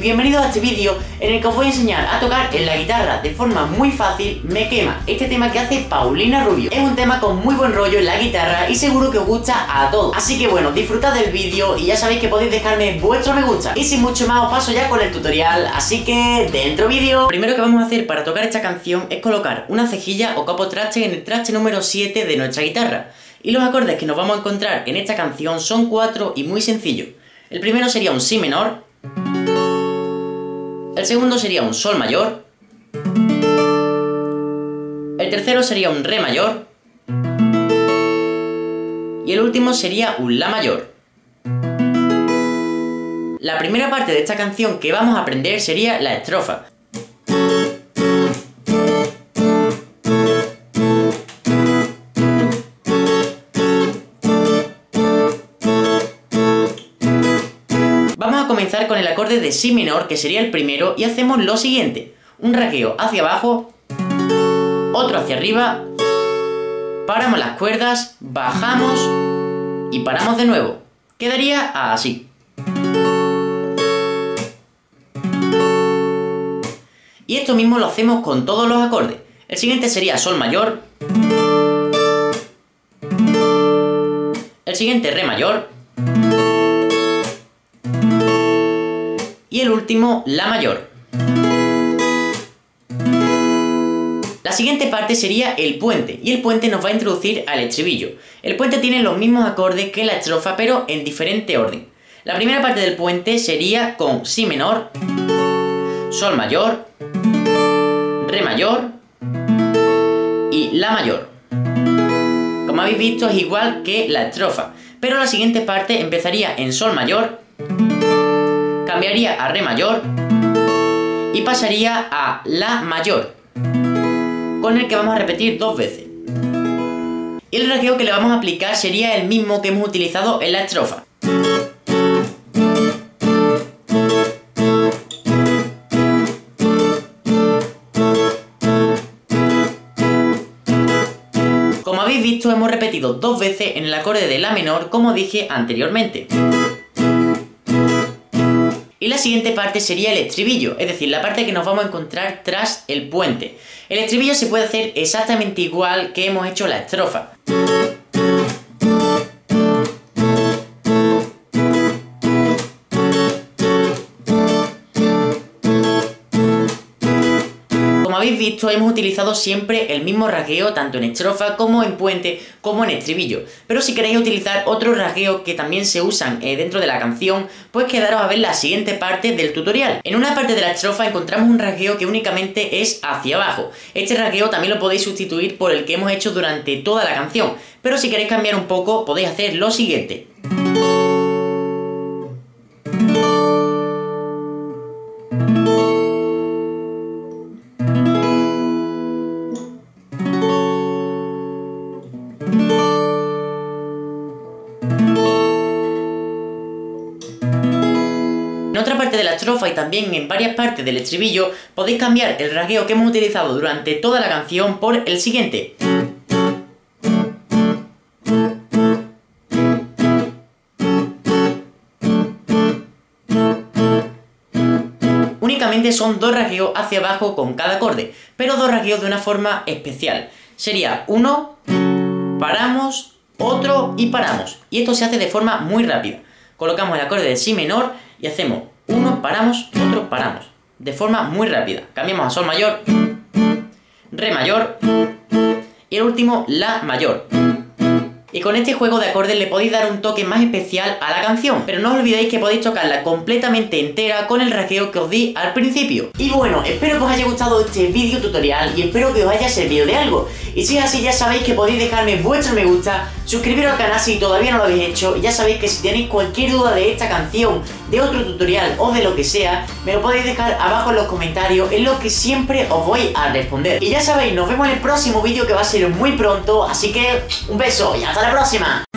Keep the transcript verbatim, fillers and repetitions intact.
y bienvenidos a este vídeo en el que os voy a enseñar a tocar en la guitarra de forma muy fácil Me Quema, este tema que hace Paulina Rubio. Es un tema con muy buen rollo en la guitarra y seguro que os gusta a todos. Así que bueno, disfrutad del vídeo y ya sabéis que podéis dejarme vuestro me gusta. Y sin mucho más os paso ya con el tutorial, así que dentro vídeo. Lo primero que vamos a hacer para tocar esta canción es colocar una cejilla o capo traste en el traste número siete de nuestra guitarra. Y los acordes que nos vamos a encontrar en esta canción son cuatro y muy sencillos. El primero sería un Si menor, el segundo sería un Sol mayor, el tercero sería un Re mayor y el último sería un La mayor. La primera parte de esta canción que vamos a aprender sería la estrofa. Vamos a comenzar con el acorde de Si menor, que sería el primero, y hacemos lo siguiente: un rasgueo hacia abajo, otro hacia arriba, paramos las cuerdas, bajamos y paramos de nuevo. Quedaría así. Y esto mismo lo hacemos con todos los acordes. El siguiente sería Sol mayor, el siguiente Re mayor y el último La mayor. La siguiente parte sería el puente, y el puente nos va a introducir al estribillo. El puente tiene los mismos acordes que la estrofa, pero en diferente orden. La primera parte del puente sería con Si menor, Sol mayor, Re mayor y La mayor. Como habéis visto, es igual que la estrofa, pero la siguiente parte empezaría en Sol mayor, cambiaría a Re mayor y pasaría a La mayor, con el que vamos a repetir dos veces. Y el rasgueo que le vamos a aplicar sería el mismo que hemos utilizado en la estrofa. Como habéis visto, hemos repetido dos veces en el acorde de La menor, como dije anteriormente. Y la siguiente parte sería el estribillo, es decir, la parte que nos vamos a encontrar tras el puente. El estribillo se puede hacer exactamente igual que hemos hecho la estrofa. Como habéis visto, hemos utilizado siempre el mismo rasgueo tanto en estrofa como en puente como en estribillo. Pero si queréis utilizar otros rasgueos que también se usan eh, dentro de la canción, pues quedaros a ver la siguiente parte del tutorial. En una parte de la estrofa encontramos un rasgueo que únicamente es hacia abajo. Este rasgueo también lo podéis sustituir por el que hemos hecho durante toda la canción. Pero si queréis cambiar un poco, podéis hacer lo siguiente. En otra parte de la estrofa y también en varias partes del estribillo podéis cambiar el rasgueo que hemos utilizado durante toda la canción por el siguiente. Únicamente son dos rasgueos hacia abajo con cada acorde, pero dos rasgueos de una forma especial. Sería uno, paramos, otro y paramos. Y esto se hace de forma muy rápida. Colocamos el acorde de Si menor y hacemos uno, paramos, otro, paramos. De forma muy rápida. Cambiamos a Sol mayor, Re mayor y el último La mayor. Y con este juego de acordes le podéis dar un toque más especial a la canción. Pero no os olvidéis que podéis tocarla completamente entera con el rasgueo que os di al principio. Y bueno, espero que os haya gustado este vídeo tutorial y espero que os haya servido de algo. Y si es así, ya sabéis que podéis dejarme vuestro me gusta, suscribiros al canal si todavía no lo habéis hecho. Y ya sabéis que si tenéis cualquier duda de esta canción, de otro tutorial o de lo que sea, me lo podéis dejar abajo en los comentarios, en lo que siempre os voy a responder. Y ya sabéis, nos vemos en el próximo vídeo, que va a ser muy pronto. Así que un beso y hasta la próxima.